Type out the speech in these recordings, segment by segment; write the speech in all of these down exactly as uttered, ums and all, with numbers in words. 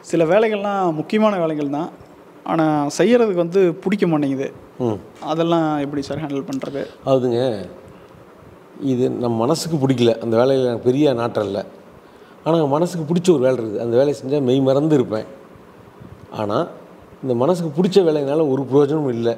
சில வேலைகள்லாம் முக்கியமான வேலைகள் தான், ஆனால் செய்கிறதுக்கு வந்து பிடிக்க மாட்டேங்குது. ம் அதெல்லாம் எப்படி சார் ஹேண்டில் பண்ணுறது? அதுங்க, இது நம்ம மனசுக்கு பிடிக்கல, அந்த வேலையில் எனக்கு பெரிய நாட்டம் இல்லை. ஆனால் மனசுக்கு பிடிச்ச ஒரு வேலை இருக்குது, அந்த வேலையை செஞ்சால் மெய் மறந்து இருப்பேன். ஆனால் இந்த மனசுக்கு பிடிச்ச வேலையினால ஒரு பிரயோஜனமும் இல்லை.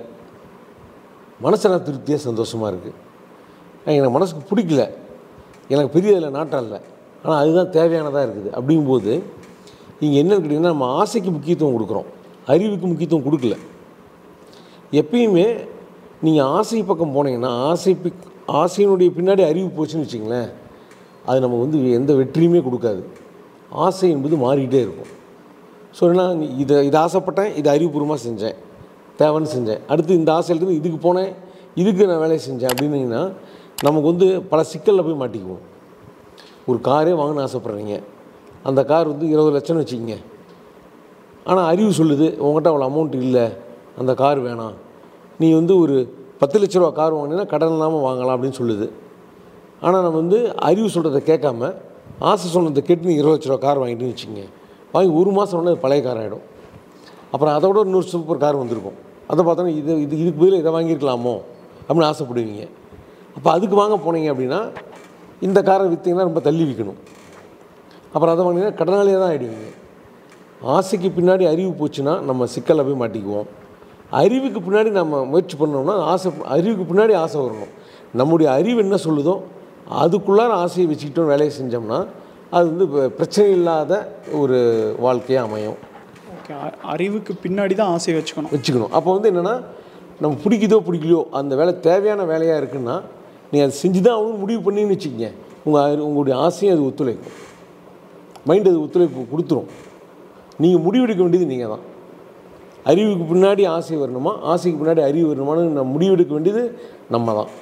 மனசில் திருப்தியாக சந்தோஷமாக இருக்குது. எனக்கு மனசுக்கு பிடிக்கல, எனக்கு பெரிய இதில் நாட்டம் இல்லை, ஆனால் அதுதான் தேவையானதாக இருக்குது. அப்படிங்கும்போது நீங்கள் என்னன்னு கேட்டிங்கன்னா, நம்ம ஆசைக்கு முக்கியத்துவம் கொடுக்குறோம், அறிவுக்கு முக்கியத்துவம் கொடுக்கல. எப்பயுமே நீங்கள் ஆசை பக்கம் போனீங்கன்னா, ஆசை ஆசையினுடைய பின்னாடி அறிவு போச்சுன்னு வச்சிங்களேன், அது நம்ம வந்து எந்த வெற்றியுமே கொடுக்காது. ஆசை என்பது மாறிக்கிட்டே இருக்கும். ஸோ என்ன, இதை இதை ஆசைப்பட்டேன், இதை அறிவுபூர்வமாக செஞ்சேன், தேவைன்னு செஞ்சேன், அடுத்து இந்த ஆசையிலேருந்து இதுக்கு போனேன், இதுக்கு நான் வேலையை செஞ்சேன் அப்படின்னீங்கன்னா நமக்கு வந்து பல சிக்கலில் போய் மாட்டிக்குவோம். ஒரு காரே வாங்கணும்னு ஆசைப்பட்றீங்க, அந்த கார் வந்து இருபது லட்சம்னு வச்சுக்கிங்க. ஆனால் அறிவு சொல்லுது உங்கள்கிட்ட அவ்வளோ அமௌண்ட் இல்லை, அந்த கார் வேணாம், நீ வந்து ஒரு பத்து லட்ச ரூபா கார் வாங்கினீங்கன்னா கடன் இல்லாமல் வாங்கலாம் அப்படின்னு சொல்லுது. ஆனால் நம்ம வந்து அறிவு சொல்கிறத கேட்காம ஆசை சொன்னதை கேட்டு நீ இருபது லட்ச ரூபா கார் வாங்கிட்டுன்னு வச்சுங்க. வாங்கி ஒரு மாதம் உடனே பழைய கார் ஆகிடும். அப்புறம் அதோட இன்னொரு சூப்பர் கார் வந்திருக்கும், அதை பார்த்தோன்னா இது இது இதுக்கு பதில் இதை வாங்கியிருக்கலாமோ அப்படின்னு ஆசைப்படுவீங்க. அப்போ அதுக்கு வாங்க போனீங்க அப்படின்னா இந்த காரை விற்றீங்கன்னா ரொம்ப தள்ளி விற்கணும். அப்புறம் அதை வாங்கினீங்கன்னா கடனாளியாக தான் ஆகிடுவீங்க. ஆசைக்கு பின்னாடி அறிவு போச்சுன்னா நம்ம சிக்கலில் போய் மாட்டிக்குவோம். அறிவுக்கு பின்னாடி நம்ம முயற்சி பண்ணோம்னா ஆசை, அறிவுக்கு பின்னாடி ஆசை வரணும். நம்முடைய அறிவு என்ன சொல்லுதோ அதுக்குள்ளார ஆசையை வச்சுக்கிட்டோம் வேலையை செஞ்சோம்னா அது வந்து பிரச்சனை இல்லாத ஒரு வாழ்க்கையாக அமையும். ஓகே, அறிவுக்கு பின்னாடி தான் ஆசையை வச்சுக்கணும் வச்சுக்கணும் அப்போ வந்து என்னென்னா, நம்ம பிடிக்குதோ பிடிக்கலையோ அந்த வேலை தேவையான வேலையாக இருக்குன்னா நீங்கள் அதை செஞ்சு தான் அவங்க முடிவு பண்ணின்னு வச்சுக்கோங்க. உங்கள் உங்களுடைய ஆசையும் அது ஒத்துழைக்கும், மைண்டு அது ஒத்துழைப்பு கொடுத்துரும். நீங்கள் முடிவெடுக்க வேண்டியது நீங்கள் தான். அறிவுக்கு பின்னாடி ஆசை வரணுமா, ஆசைக்கு பின்னாடி அறிவு வரணுமான்னு நம்ம முடிவெடுக்க வேண்டியது நம்ம தான்.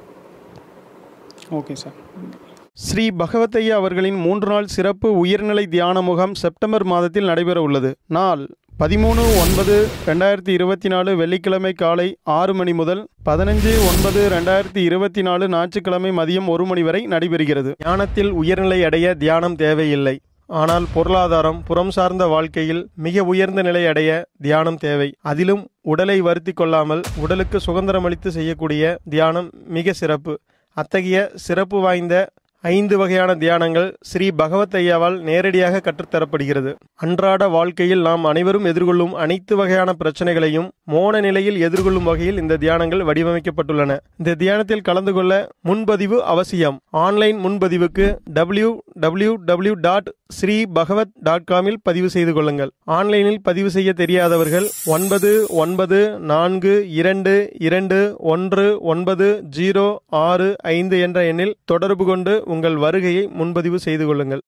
Okay sir. ஸ்ரீ பகவத்தையா அவர்களின் மூன்று நாள் சிறப்பு உயர்நிலை தியான முகாம் செப்டம்பர் மாதத்தில் நடைபெற உள்ளது. நாள் பதிமூணு ஒன்பது ரெண்டாயிரத்தி இருபத்தி நாலு வெள்ளிக்கிழமை காலை ஆறு மணி முதல் பதினஞ்சு ஒன்பது ரெண்டாயிரத்தி இருபத்தி நாலு ஞாயிற்றுக்கிழமை மதியம் ஒரு மணி வரை நடைபெறுகிறது. தியானத்தில் உயர்நிலை அடைய தியானம் தேவையில்லை, ஆனால் பொருளாதாரம், புறம் சார்ந்த வாழ்க்கையில் மிக உயர்ந்த நிலை அடைய தியானம் தேவை. அதிலும் உடலை வருத்தி கொள்ளாமல் உடலுக்கு சுதந்திரமளித்து செய்யக்கூடிய தியானம் மிக சிறப்பு. அத்தகைய சிறப்பு வாய்ந்த ஐந்து வகையான தியானங்கள் ஸ்ரீ பகவத்தையாவால் நேரடியாக கற்றுத்தரப்படுகிறது. அன்றாட வாழ்க்கையில் நாம் அனைவரும் எதிர்கொள்ளும் அனைத்து வகையான பிரச்சனைகளையும் மோன நிலையில் எதிர்கொள்ளும் வகையில் இந்த தியானங்கள் வடிவமைக்கப்பட்டுள்ளன. இந்த தியானத்தில் கலந்து கொள்ள முன்பதிவு அவசியம். ஆன்லைன் முன்பதிவுக்கு W W W dot Shri Bhagavat dot காமில் பதிவு செய்து கொள்ளுங்கள். ஆன்லைனில் பதிவு செய்ய தெரியாதவர்கள் ஒன்பது ஒன்பது நான்கு இரண்டு இரண்டு ஒன்று ஒன்பது ஜீரோ ஆறு ஐந்து என்ற எண்ணில் தொடர்பு கொண்டு உங்கள் வருகையை முன்பதிவு செய்து கொள்ளுங்கள்.